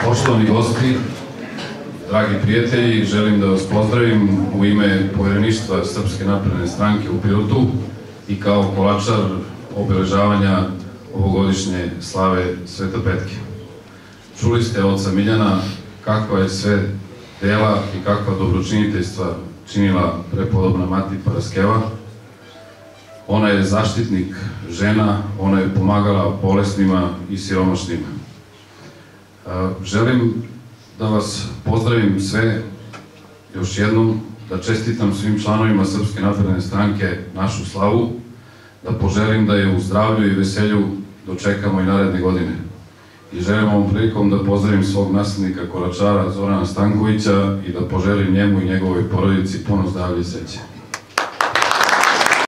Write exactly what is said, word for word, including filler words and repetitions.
Poštovani gosti, dragi prijatelji, želim da vas pozdravim u ime Povjereništva Srpske napredne stranke u Pirotu i kao kolačar obeležavanja ovogodišnje slave Svete Petke. Čuli ste od oca Miljana kakva je sve dela i kakva dobročiniteljstva činila prepodobna mati Paraskeva. Ona je zaštitnik žena, ona je pomagala bolesnima i siromašnima. Želim da vas pozdravim sve još jednom, da čestitam svim članovima Srpske napredne stranke našu slavu, da poželim da je u zdravlju i veselju dočekamo i naredne godine. I želim ovom prilikom da pozdravim svog naslednika kolačara Zorana Stankovića i da poželim njemu i njegovoj porodici puno zdravlja i sreće.